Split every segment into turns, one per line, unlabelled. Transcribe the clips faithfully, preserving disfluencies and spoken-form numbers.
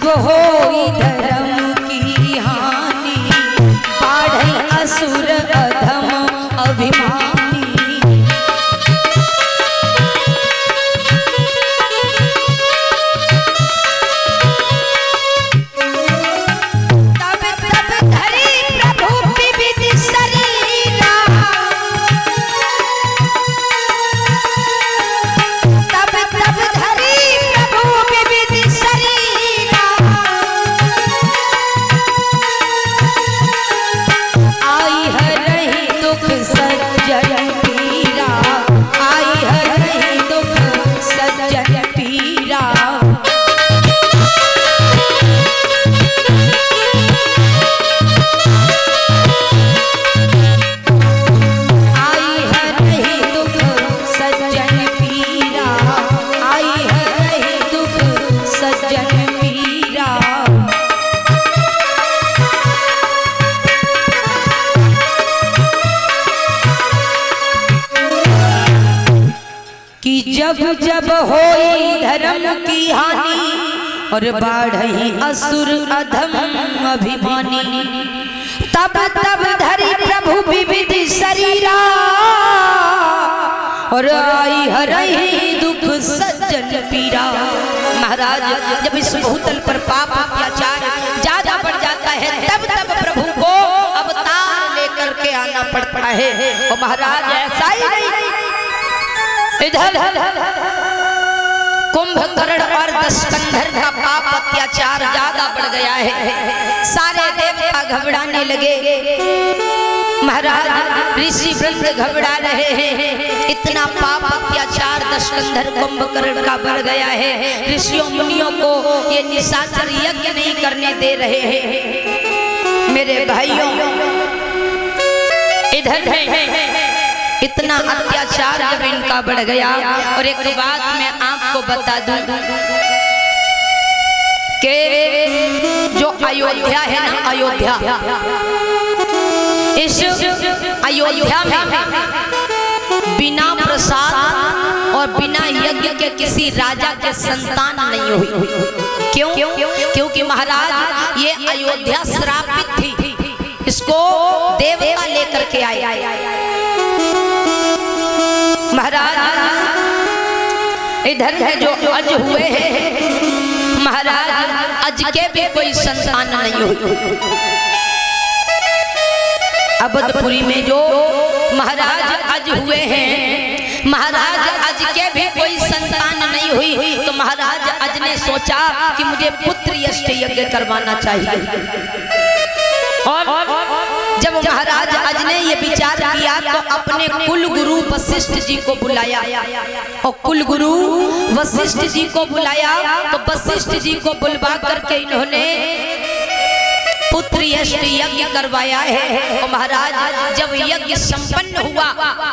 जब होई धर्म की हानि, बाढ़े असुर अधम अभिमानी। तब तब धरी प्रभु विविध शरीरा, तब तब धरी प्रभु विविध शरीरा। आई है रही दुख सज्जन पीरा, आई है रही दुख सज्जन पीरा। आई है रही दुख सज्जन पीरा, आई है रही दुख सज्जन पीरा। कि जब जब होई धर्म की हानि, और बाढ़ई असुर अधम अभिमानी। तब तब धरी प्रभु विविध शरीरा, और आई हरही दुख सज्जन पीरा। महाराज जब इस भूतल पर पाप अत्याचार ज्यादा बढ़ जाता है, तब तब प्रभु को अवतार लेकर के आना पड़ता है। और महाराज ऐसा ही नहीं, इधर कुंभकर्ण और दशकंधर का पाप अत्याचार ज्यादा बढ़ गया है। सारे देवता घबराने लगे, महाराज ऋषि वृंद घबरा रहे हैं। इतना पाप अत्याचार दशकंधर कुंभकर्ण का बढ़ गया है। ऋषियों मुनियों को ये निशाचर यज्ञ नहीं करने दे रहे हैं। मेरे भाइयों इधर है, इतना अत्याचार जब इनका बढ़ गया। और एक बात मैं आपको बता दूं कि जो अयोध्या है ना, अयोध्या, इस अयोध्या में बिना प्रसाद और बिना यज्ञ के किसी राजा के संतान नहीं हुई। क्यों? क्योंकि महाराज ये अयोध्या श्रापित थी, इसको देवता लेकर के आए। महाराज इधर है जो अज हुए हैं, महाराज अज के भी कोई संतान नहीं हुई। अवधपुरी में जो महाराज अज हुए हैं, महाराज अज के भी कोई संतान नहीं हुई। तो महाराज अज ने सोचा कि मुझे पुत्र यष्ट यज्ञ करवाना चाहिए। और जब महाराज अज ने ये विचार किया तो अपने कुल गुरु वशिष्ठ जी को बुलाया। और कुल गुरु वशिष्ठ जी को बुलाया तो वशिष्ठ जी को बुलवा करके इन्होंने पुत्र यष्ट यज्ञ करवाया है। और महाराज जब यज्ञ संपन्न हुआ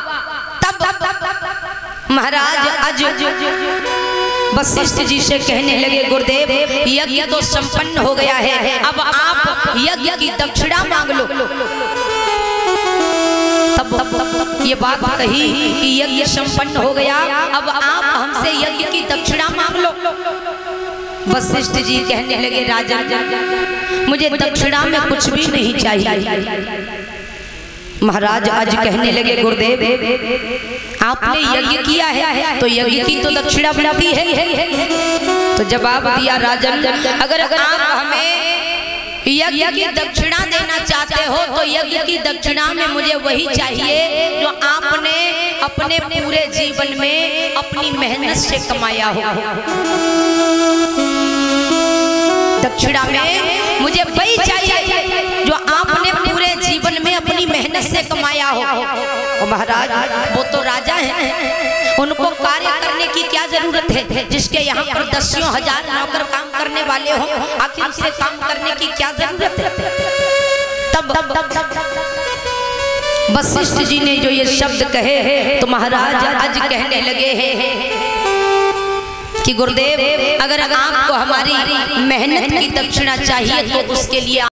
तब महाराज अज वशिष्ठ जी से कहने लगे, गुरुदेव यज्ञ तो संपन्न हो गया है, अब आप यज्ञ की दक्षिणा मांग लो। तब ये बात कही कि यज्ञ संपन्न हो गया, अब आप हमसे यज्ञ की दक्षिणा मांग लो। वशिष्ठ जी कहने लगे, राजन मुझे दक्षिणा में कुछ भी नहीं चाहिए। महाराज आज कहने लगे, गुरुदेव आपने यज्ञ किया है तो यज्ञ की तो दक्षिणा बनती है। तो जवाब दिया, राजन अगर अगर आप हमें यज्ञ की दक्षिणा देना चाहते हो तो यज्ञ की दक्षिणा में मुझे वही चाहिए जो आपने अपने पूरे जीवन में अपनी मेहनत से कमाया हो। दक्षिणा में मुझे वही चाहिए जो आपने पूरे जीवन में अपनी मेहनत से कमाया हो। और महाराज वो तो राजा हैं, उनको कार्य करने की क्या जरूरत है, जिसके यहाँ पर दसियों हजार नौकर काम करने वाले हो, आखिर उसे काम करने की क्या जरूरत है। तब वशिष्ठ जी ने जो ये शब्द कहे तो महाराज आज कहने लगे हैं कि गुरुदेव अगर आपको हमारी मेहनत की दक्षिणा चाहिए तो उसके लिए